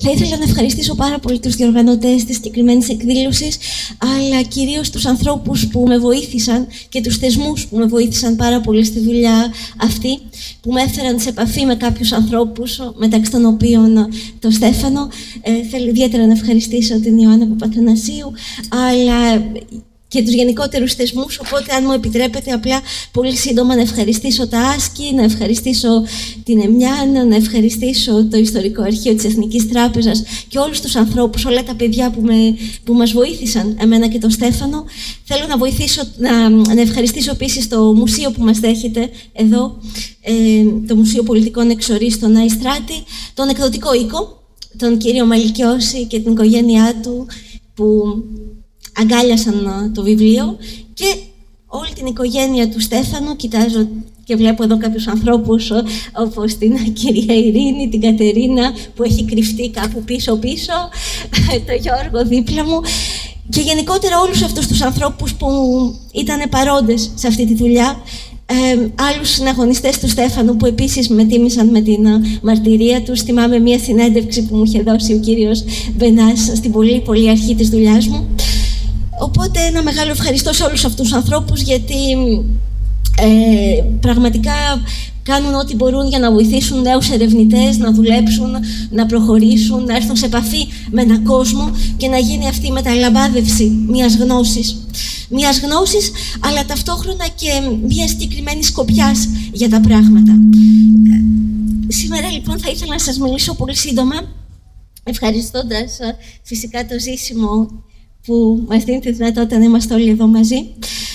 Θα ήθελα να ευχαριστήσω πάρα πολύ τους διοργανωτές της συγκεκριμένης εκδήλωσης, αλλά κυρίως τους ανθρώπους που με βοήθησαν και τους θεσμούς που με βοήθησαν πάρα πολύ στη δουλειά αυτή, που με έφεραν σε επαφή με κάποιους ανθρώπους, μεταξύ των οποίων τον Στέφανο. Θέλω ιδιαίτερα να ευχαριστήσω την Ιωάννα Παπαθανασίου, αλλά και τους γενικότερους θεσμούς, οπότε αν μου επιτρέπετε απλά πολύ σύντομα να ευχαριστήσω τα Άσκη, να ευχαριστήσω την Εμιάν, να ευχαριστήσω το Ιστορικό Αρχείο της Εθνικής Τράπεζας και όλους τους ανθρώπους, όλα τα παιδιά που μας βοήθησαν, εμένα και τον Στέφανο. Θέλω να ευχαριστήσω επίσης το μουσείο που μας δέχεται εδώ, το Μουσείο Πολιτικών Εξορής στον Άη Στράτη, τον εκδοτικό οίκο, τον κύριο Μαλικιώση και την οικογένειά του που αγκάλιασαν το βιβλίο, και όλη την οικογένεια του Στέφανου. Κοιτάζω και βλέπω εδώ κάποιους ανθρώπους όπως την κυρία Ειρήνη, την Κατερίνα που έχει κρυφτεί κάπου πίσω-πίσω, το Γιώργο δίπλα μου, και γενικότερα όλους αυτούς τους ανθρώπους που ήταν παρόντες σε αυτή τη δουλειά. Άλλους συναγωνιστές του Στέφανου που επίσης με τίμησαν με την μαρτυρία τους. Θυμάμαι μία συνέντευξη που μου είχε δώσει ο κύριος Μπενάς στην πολύ αρχή της δουλειάς μου. Οπότε ένα μεγάλο ευχαριστώ σε όλους αυτούς τους ανθρώπους, γιατί πραγματικά κάνουν ό,τι μπορούν για να βοηθήσουν νέους ερευνητές να δουλέψουν, να προχωρήσουν, να έρθουν σε επαφή με έναν κόσμο και να γίνει αυτή η μεταλαμπάδευση μιας γνώσης, αλλά ταυτόχρονα και μιας συγκεκριμένης σκοπιάς για τα πράγματα. Σήμερα λοιπόν θα ήθελα να σας μιλήσω πολύ σύντομα, ευχαριστώντας φυσικά το Ζήσιμο που μας δίνει τη δυνατότητα να είμαστε όλοι εδώ μαζί,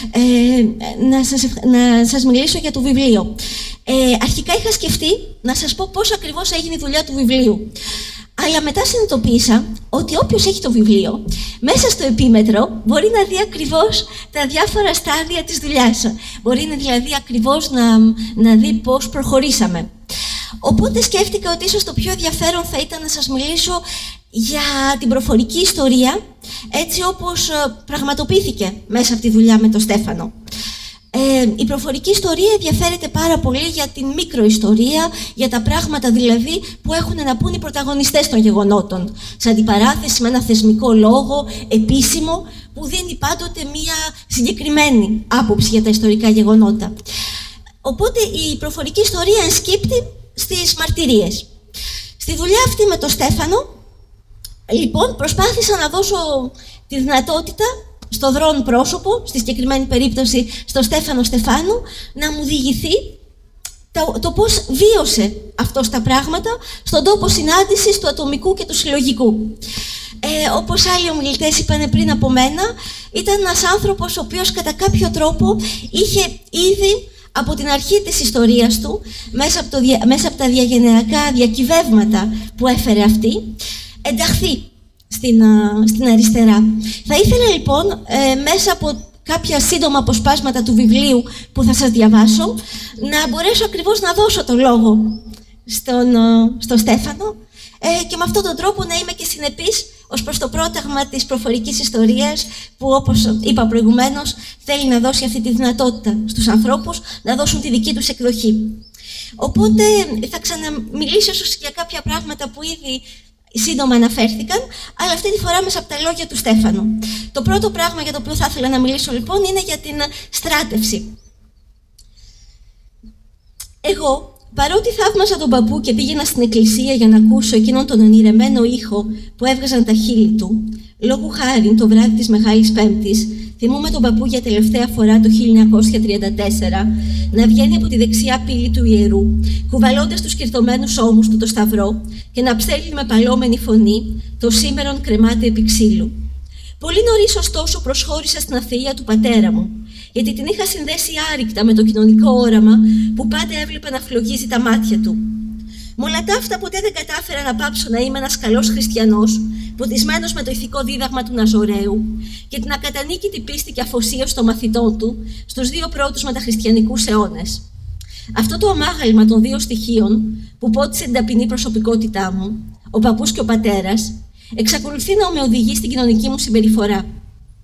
να σας μιλήσω για το βιβλίο. Αρχικά είχα σκεφτεί να σας πω πώς ακριβώς έγινε η δουλειά του βιβλίου. Αλλά μετά συνειδητοποίησα ότι όποιος έχει το βιβλίο, μέσα στο επίμετρο μπορεί να δει ακριβώς τα διάφορα στάδια της δουλειάς. Μπορεί δηλαδή ακριβώς να δει πώς προχωρήσαμε. Οπότε σκέφτηκα ότι ίσως το πιο ενδιαφέρον θα ήταν να σας μιλήσω για την προφορική ιστορία, έτσι όπως πραγματοποιήθηκε μέσα από τη δουλειά με τον Στέφανο. Η προφορική ιστορία ενδιαφέρεται πάρα πολύ για την μικροϊστορία, για τα πράγματα δηλαδή που έχουν να πούν οι πρωταγωνιστές των γεγονότων, σε αντιπαράθεση με ένα θεσμικό λόγο, επίσημο, που δίνει πάντοτε μία συγκεκριμένη άποψη για τα ιστορικά γεγονότα. Οπότε η προφορική ιστορία ενσκύπτει στις μαρτυρίες. Στη δουλειά αυτή με τον Στέφανο, λοιπόν, προσπάθησα να δώσω τη δυνατότητα στο δρόν πρόσωπο, στη συγκεκριμένη περίπτωση στο Στέφανο Στεφάνου, να μου διηγηθεί το πώς βίωσε αυτό τα πράγματα στον τόπο συνάντησης του ατομικού και του συλλογικού. Όπως άλλοι ομιλητές είπαν πριν από μένα, ήταν ένας άνθρωπος ο οποίος κατά κάποιο τρόπο είχε ήδη από την αρχή της ιστορίας του, μέσα από τα διαγενειακά διακυβεύματα που έφερε αυτή, ενταχθεί στην αριστερά. Θα ήθελα λοιπόν μέσα από κάποια σύντομα αποσπάσματα του βιβλίου που θα σας διαβάσω να μπορέσω ακριβώς να δώσω το λόγο στον Στέφανο και με αυτόν τον τρόπο να είμαι και συνεπής ως προς το πρόταγμα της προφορικής ιστορίας που, όπως είπα προηγουμένως, θέλει να δώσει αυτή τη δυνατότητα στους ανθρώπους να δώσουν τη δική τους εκδοχή. Οπότε θα ξαναμιλήσω ίσως για κάποια πράγματα που ήδη σύντομα αναφέρθηκαν, αλλά αυτή τη φορά μέσα από τα λόγια του Στέφανου. Το πρώτο πράγμα για το οποίο θα ήθελα να μιλήσω λοιπόν είναι για την στράτευση. Εγώ, παρότι θαύμασα τον παππού και πήγαινα στην εκκλησία για να ακούσω εκείνον τον ονειρεμένο ήχο που έβγαζαν τα χείλη του, λόγου χάριν το βράδυ της Μεγάλης Πέμπτης, θυμούμαι τον παππού για τελευταία φορά το 1934 να βγαίνει από τη δεξιά πύλη του ιερού, κουβαλώντας τους κυρτωμένους ώμους του το σταυρό και να ψέλνει με παλόμενη φωνή «Το σήμερον κρεμάται επί ξύλου». Πολύ νωρίς ωστόσο προσχώρησα στην αθεία του πατέρα μου, γιατί την είχα συνδέσει άρρηκτα με το κοινωνικό όραμα που πάντα έβλεπα να φλογίζει τα μάτια του. Με όλα τα αυτά ποτέ δεν κατάφερα να πάψω να είμαι ένας καλός χριστιανός, ποτισμένος με το ηθικό δίδαγμα του Ναζωραίου και την ακατανίκητη πίστη και αφοσίωση των μαθητών του στους δύο πρώτους μεταχριστιανικούς αιώνες. Αυτό το αμάγαλμα των δύο στοιχείων που πότισε την ταπεινή προσωπικότητά μου, ο παππούς και ο πατέρας, εξακολουθεί να με οδηγεί στην κοινωνική μου συμπεριφορά.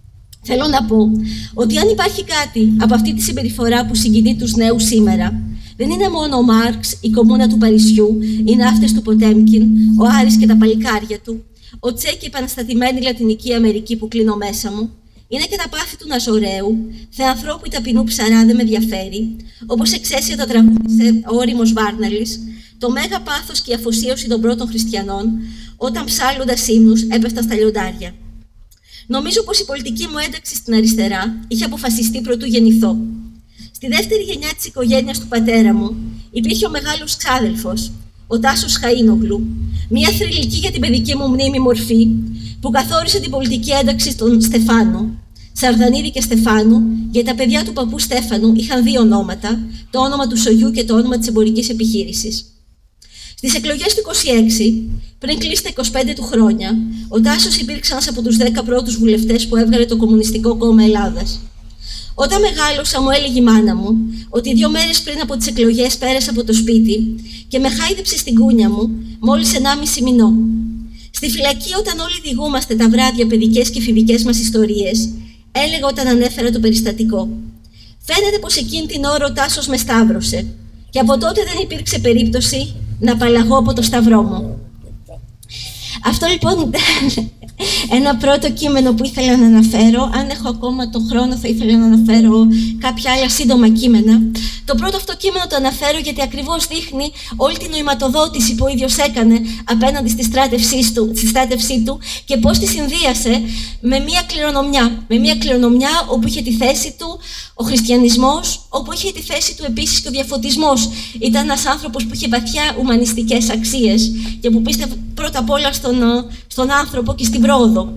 Θέλω να πω ότι αν υπάρχει κάτι από αυτή τη συμπεριφορά που συγκινεί τους νέους σήμερα, Δεν είναι μόνο ο Μάρξ, η κομμούνα του Παρισιού, οι ναύτες του Ποτέμκιν, ο Άρης και τα παλικάρια του, ο Τσε και η επαναστατημένη Λατινική Αμερική που κλείνω μέσα μου. Είναι και τα πάθη του Ναζωραίου, θεανθρώπου ταπεινού ψαρά δεν με ενδιαφέρει, όπως εξαίσια τα τραγούδισε ο όριμος Βάρναλης, το μέγα πάθος και η αφοσίωση των πρώτων χριστιανών, όταν ψάλλοντας ύμνους έπεφταν στα λιοντάρια. Νομίζω πως η πολιτική μου ένταξη στην αριστερά είχε αποφασιστεί προτού γεννηθώ. Στη δεύτερη γενιά της οικογένειας του πατέρα μου υπήρχε ο μεγάλος ξάδελφος, ο Τάσος Χαΐνογλου, μια θρυλική για την παιδική μου μνήμη μορφή που καθόρισε την πολιτική ένταξη των Στεφάνου, Σαρδανίδη και Στεφάνου, γιατί τα παιδιά του παππού Στέφανου είχαν δύο ονόματα, το όνομα του Σογιού και το όνομα της εμπορικής επιχείρησης. Στις εκλογές του 26, πριν κλείσει τα 25 του χρόνια, ο Τάσος υπήρξε ένας από τους 10 πρώτους βουλευτές που έβγαλε το Κομμουνιστικό Κόμμα Ελλάδας. Όταν μεγάλωσα, μου έλεγε η μάνα μου ότι 2 μέρες πριν από τις εκλογές πέρασα από το σπίτι και με χάιδεψε στην κούνια μου μόλις 1,5 μηνό. Στη φυλακή, όταν όλοι διηγούμαστε τα βράδια παιδικές και εφηβικές μας ιστορίες, έλεγα όταν ανέφερα το περιστατικό. Φαίνεται πως εκείνη την ώρα ο Τάσος με σταύρωσε και από τότε δεν υπήρξε περίπτωση να απαλλαγώ από το σταυρό μου. Αυτό λοιπόν ένα πρώτο κείμενο που ήθελα να αναφέρω. Αν έχω ακόμα τον χρόνο θα ήθελα να αναφέρω κάποια άλλα σύντομα κείμενα. Το πρώτο αυτό κείμενο το αναφέρω γιατί ακριβώς δείχνει όλη την νοηματοδότηση που ο ίδιος έκανε απέναντι στη στράτευσή του και πώς τη συνδύασε με μια κληρονομιά. Με μια κληρονομιά όπου είχε τη θέση του ο χριστιανισμός, όπου είχε τη θέση του επίσης και ο διαφωτισμός. Ήταν ένας άνθρωπος που είχε βαθιά ουμανιστικές αξίες και που πίστευε πρώτα απ' όλα στον άνθρωπο και στην πρόοδο.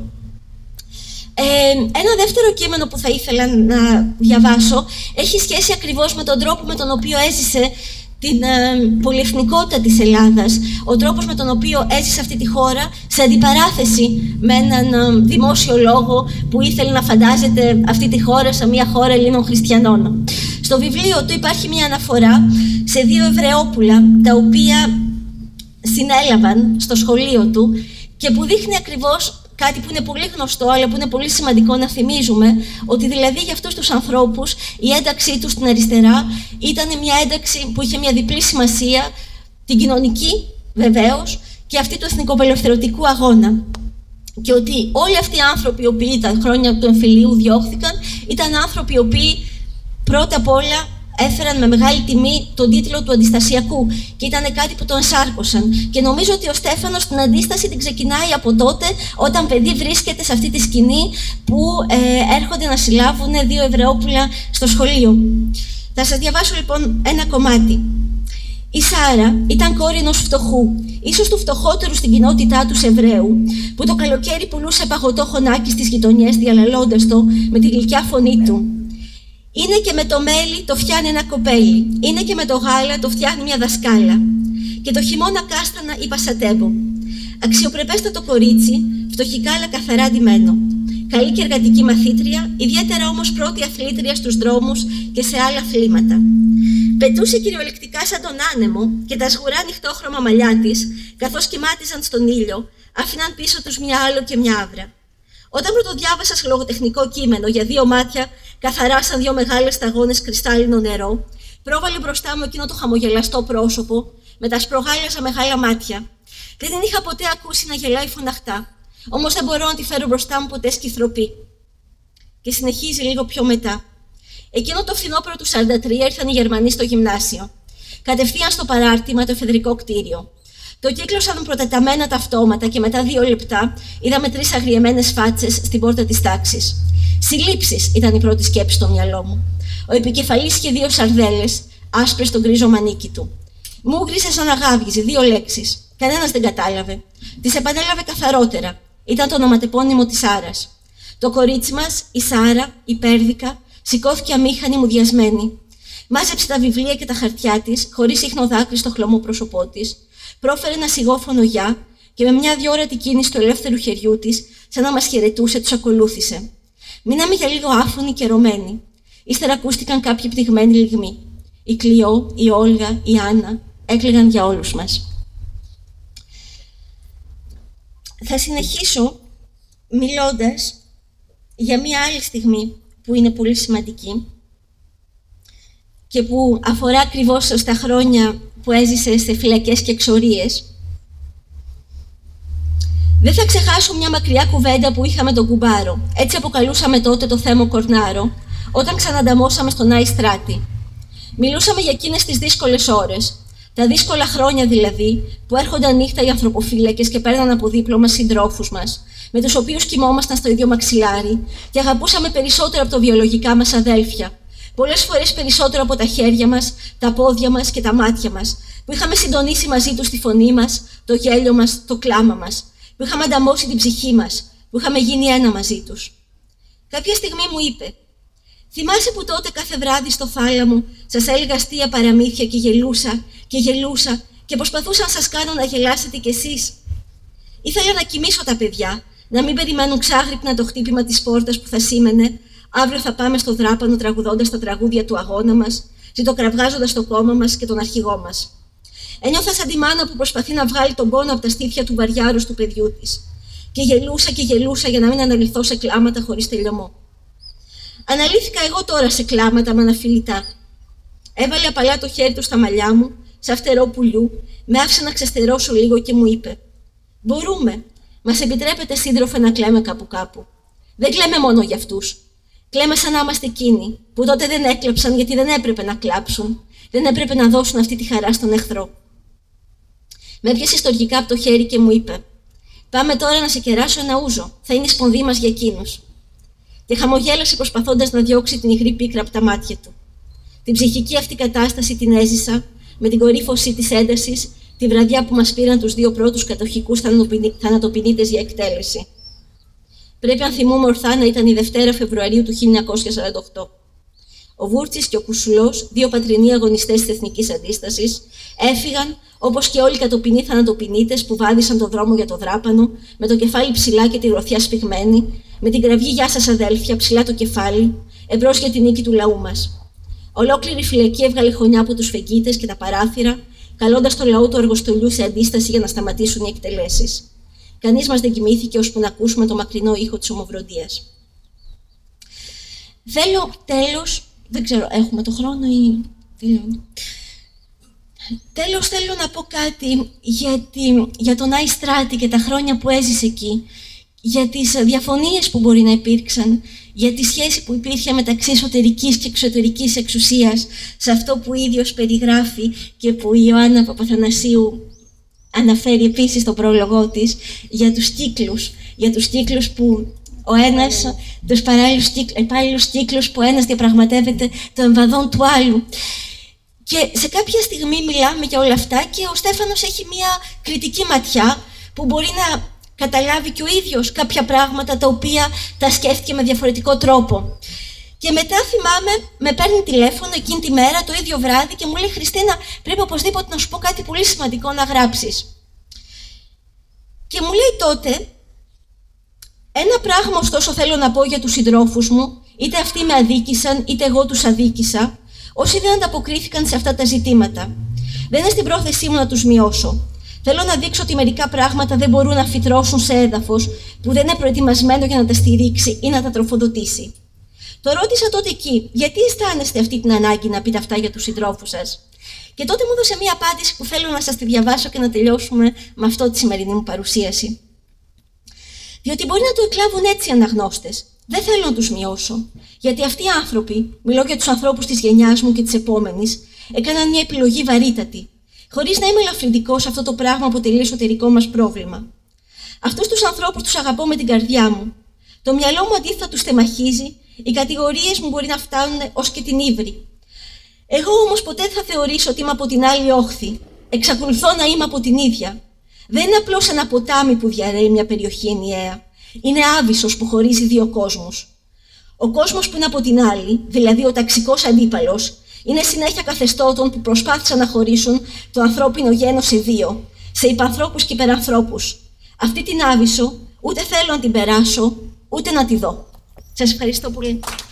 Ένα δεύτερο κείμενο που θα ήθελα να διαβάσω έχει σχέση ακριβώς με τον τρόπο με τον οποίο έζησε την πολυεθνικότητα της Ελλάδας, ο τρόπος με τον οποίο έζησε αυτή τη χώρα σε αντιπαράθεση με έναν δημόσιο λόγο που ήθελε να φαντάζεται αυτή τη χώρα σαν μια χώρα Ελλήνων χριστιανών. Στο βιβλίο του υπάρχει μια αναφορά σε 2 Εβραιόπουλα τα οποία συνέλαβαν στο σχολείο του και που δείχνει ακριβώς κάτι που είναι πολύ γνωστό, αλλά που είναι πολύ σημαντικό να θυμίζουμε, ότι δηλαδή για αυτούς τους ανθρώπους η ένταξή τους στην αριστερά ήταν μια ένταξη που είχε μια διπλή σημασία, την κοινωνική βεβαίως και αυτή του εθνικοαπελευθερωτικού αγώνα. Και ότι όλοι αυτοί οι άνθρωποι οι οποίοι τα χρόνια του εμφυλίου διώχθηκαν ήταν άνθρωποι οι οποίοι πρώτα απ' όλα έφεραν με μεγάλη τιμή τον τίτλο του αντιστασιακού και ήταν κάτι που τον εσάρκωσαν. Και νομίζω ότι ο Στέφανος την αντίσταση την ξεκινάει από τότε, όταν παιδί βρίσκεται σε αυτή τη σκηνή που έρχονται να συλλάβουν 2 Εβραιόπουλα στο σχολείο. Θα σας διαβάσω λοιπόν ένα κομμάτι. Η Σάρα ήταν κόρη ενός φτωχού, ίσως του φτωχότερου στην κοινότητά του Εβραίου, που το καλοκαίρι πουλούσε παγωτό χωνάκι στις γειτονιές, διαλαλώντας το με τη γλυκιά φωνή του. Είναι και με το μέλι το φτιάνει ένα κοπέλι, είναι και με το γάλα το φτιάχνει μια δασκάλα. Και το χειμώνα κάστανα η Πασατέμπο. Αξιοπρεπέστατο κορίτσι, φτωχικά αλλά καθαρά ντυμένο. Καλή και εργατική μαθήτρια, ιδιαίτερα όμως πρώτη αθλήτρια στους δρόμους και σε άλλα αθλήματα. Πετούσε κυριολεκτικά σαν τον άνεμο και τα σγουρά νυχτόχρωμα μαλλιά της, καθώς κοιμάτιζαν στον ήλιο, άφηναν πίσω τους μια άλλο και μια άβρα. Όταν πρωτοδιάβασα σε λογοτεχνικό κείμενο για 2 μάτια, καθαρά σαν 2 μεγάλες σταγόνες κρυστάλλινο νερό, πρόβαλε μπροστά μου εκείνο το χαμογελαστό πρόσωπο με τα σπρογάλιαζα μεγάλα μάτια. Δεν την είχα ποτέ ακούσει να γελάει φωναχτά, όμως δεν μπορώ να τη φέρω μπροστά μου ποτέ σκυθροπή. Και συνεχίζει λίγο πιο μετά. Εκείνο το φθινόπωρο του 43 ήρθαν οι Γερμανοί στο γυμνάσιο. Κατευθείαν στο παράρτημα το εφεδρικό κτίριο. Το κύκλωσαν προτεταμένα τα αυτόματα και μετά 2 λεπτά είδαμε 3 αγριεμένες φάτσες στην πόρτα της τάξης. Συλλήψεις ήταν η πρώτη σκέψη στο μυαλό μου. Ο επικεφαλής είχε 2 σαρδέλες, άσπρες στον γκρίζο μανίκι του. Μου γύρισε σαν να γάβγιζε 2 λέξεις. Κανένας δεν κατάλαβε. Τις επανέλαβε καθαρότερα. Ήταν το ονοματεπώνυμο της Σάρας. Το κορίτσι μας, η Σάρα, η Πέρδικα, σηκώθηκε αμήχανη μουδιασμένη. Μάζεψε τα βιβλία και τα χαρτιά της, χωρίς ίχνο δάκρυ στο χλωμό πρόσωπό της. Πρόφερε ένα σιγόφωνο γεια και με μια διόρατη κίνηση του ελεύθερου χεριού της, σαν να μας χαιρετούσε, τους ακολούθησε. Μείναμε για λίγο άφωνοι και ρωμένοι. Ύστερα ακούστηκαν κάποιοι πνιγμένοι λυγμοί. Η Κλειό, η Όλγα, η Άννα έκλαιγαν για όλους μας. Θα συνεχίσω μιλώντας για μια άλλη στιγμή που είναι πολύ σημαντική. και που αφορά ακριβώς στα χρόνια που έζησε σε φυλακές και εξορίες. Δεν θα ξεχάσω μια μακριά κουβέντα που είχαμε τον κουμπάρο, έτσι αποκαλούσαμε τότε το Θέμο Κορνάρο, όταν ξανανταμώσαμε στον Άη Στράτη. Μιλούσαμε για εκείνες τις δύσκολες ώρες, τα δύσκολα χρόνια δηλαδή, που έρχονταν νύχτα οι ανθρωποφύλακες και παίρναν από δίπλωμα συντρόφους μας, με τους οποίους κοιμόμασταν στο ίδιο μαξιλάρι και αγαπούσαμε περισσότερο από τα βιολογικά μας αδέλφια. Πολλές φορές περισσότερο από τα χέρια μας, τα πόδια μας και τα μάτια μας, που είχαμε συντονίσει μαζί τους τη φωνή μας, το γέλιο μας, το κλάμα μας, που είχαμε ανταμώσει την ψυχή μας, που είχαμε γίνει ένα μαζί τους. Κάποια στιγμή μου είπε: «Θυμάσαι που τότε κάθε βράδυ στο θάλαμο σας έλεγα αστεία παραμύθια και γελούσα και προσπαθούσα να σας κάνω να γελάσετε κι εσείς? Ήθελα να κοιμήσω τα παιδιά, να μην περιμένουν ξάγρυπνα το χτύπημα της πόρτας που θα σήμαινε αύριο θα πάμε στο δράπανο τραγουδώντας τα τραγούδια του αγώνα μας, ζητοκραυγάζοντας το κόμμα μας και τον αρχηγό μας. Ένιωθα σαν τη μάνα που προσπαθεί να βγάλει τον πόνο από τα στήθια του βαριάρους του παιδιού της. Και γελούσα για να μην αναλυθώ σε κλάματα χωρίς τελειωμό. Αναλύθηκα εγώ τώρα σε κλάματα με αναφιλητά. Έβαλε απαλά το χέρι του στα μαλλιά μου, σαν φτερό πουλιού, με άφησε να ξεστερώσω λίγο και μου είπε: «Μπορούμε. Μας επιτρέπετε, σύντροφε, να κλαίμε κάπου. Δεν κλαίμε μόνο για αυτούς. Κλαίμε σαν να είμαστε εκείνοι, που τότε δεν έκλαψαν γιατί δεν έπρεπε να κλάψουν. Δεν έπρεπε να δώσουν αυτή τη χαρά στον εχθρό». Με έπιασε στοργικά από το χέρι και μου είπε: «Πάμε τώρα να σε κεράσω ένα ούζο. Θα είναι η σπονδή μας για εκείνους». Και χαμογέλασε προσπαθώντας να διώξει την υγρή πίκρα από τα μάτια του. Την ψυχική αυτή κατάσταση την έζησα με την κορύφωση της έντασης τη βραδιά που μας πήραν τους δύο πρώτους κατοχικούς θανατοποινήτες για εκτέλεση. Πρέπει, αν θυμούμε ορθά, να ήταν η Δευτέρα Φεβρουαρίου του 1948. Ο Βούρτσης και ο Κουσουλός, δύο πατρινοί αγωνιστές της Εθνικής Αντίστασης, έφυγαν όπως και όλοι οι κατοπινοί θανατοποινήτες που βάδισαν τον δρόμο για το δράπανο, με το κεφάλι ψηλά και τη γροθιά σφιγμένη, με την κραυγή «Γεια σας, αδέλφια», ψηλά το κεφάλι, εμπρός για την νίκη του λαού μας. Ολόκληρη η φυλακή έβγαλε χωνιά από τους φεγγίτες και τα παράθυρα, καλώντας το λαό του εργοστολιού σε αντίσταση για να σταματήσουν οι εκτελέσεις. Κανείς μας δεν κοιμήθηκε ώσπου να ακούσουμε το μακρινό ήχο της ομοβροντίας. Θέλω τέλος, δεν ξέρω, έχουμε το χρόνο ή τελειώνει. Τέλος, θέλω να πω κάτι για τον Άη Στράτη και τα χρόνια που έζησε εκεί, για τις διαφωνίες που μπορεί να υπήρξαν, για τη σχέση που υπήρχε μεταξύ εσωτερικής και εξωτερικής εξουσίας, σε αυτό που ίδιος περιγράφει και που η Ιωάννα Παπαθανασίου αναφέρει επίσης στον πρόλογό της, για τους κύκλους που ο ένας, τους παράλληλους κύκλους που ο ένας διαπραγματεύεται το εμβαδόν του άλλου. Και σε κάποια στιγμή μιλάμε για όλα αυτά και ο Στέφανος έχει μια κριτική ματιά που μπορεί να καταλάβει και ο ίδιος κάποια πράγματα τα οποία τα σκέφτηκε με διαφορετικό τρόπο. Και μετά θυμάμαι, με παίρνει τηλέφωνο εκείνη τη μέρα, το ίδιο βράδυ, και μου λέει: «Χριστίνα, πρέπει οπωσδήποτε να σου πω κάτι πολύ σημαντικό να γράψεις». Και μου λέει τότε: «Ένα πράγμα ωστόσο θέλω να πω για τους συντρόφους μου, είτε αυτοί με αδίκησαν, είτε εγώ τους αδίκησα, όσοι δεν ανταποκρίθηκαν σε αυτά τα ζητήματα. Δεν είναι στην πρόθεσή μου να τους μειώσω. Θέλω να δείξω ότι μερικά πράγματα δεν μπορούν να φυτρώσουν σε έδαφος που δεν είναι προετοιμασμένο για να τα στηρίξει ή να τα τροφοδοτήσει». Το ρώτησα τότε εκεί: «Γιατί αισθάνεστε αυτή την ανάγκη να πείτε αυτά για τους συντρόφους σας?» Και τότε μου έδωσε μία απάντηση που θέλω να σας τη διαβάσω και να τελειώσουμε με αυτό τη σημερινή μου παρουσίαση. Διότι μπορεί να το εκλάβουν έτσι οι αναγνώστες. Δεν θέλω να τους μειώσω. Γιατί αυτοί οι άνθρωποι, μιλώ για τους ανθρώπους της γενιάς μου και της επόμενης, έκαναν μια επιλογή βαρύτατη. Χωρίς να είμαι ελαφρυντικός, αυτό το πράγμα αποτελεί εσωτερικό μας πρόβλημα. Αυτούς τους ανθρώπους τους αγαπώ με την καρδιά μου. Το μυαλό μου αντίθετα τους τεμαχίζει, οι κατηγορίες μου μπορεί να φτάνουν ως και την ύβρη. Εγώ όμως ποτέ δεν θα θεωρήσω ότι είμαι από την άλλη όχθη. Εξακολουθώ να είμαι από την ίδια. Δεν είναι απλώς ένα ποτάμι που διαρρέει μια περιοχή ενιαία. Είναι άβυσσος που χωρίζει δύο κόσμους. Ο κόσμος που είναι από την άλλη, δηλαδή ο ταξικός αντίπαλος, είναι συνέχεια καθεστώτων που προσπάθησαν να χωρίσουν το ανθρώπινο γένος σε δύο, σε υπανθρώπους και υπερανθρώπους. Αυτή την άβυσσο ούτε θέλω να την περάσω, ούτε να τη δω. Σας ευχαριστώ πολύ.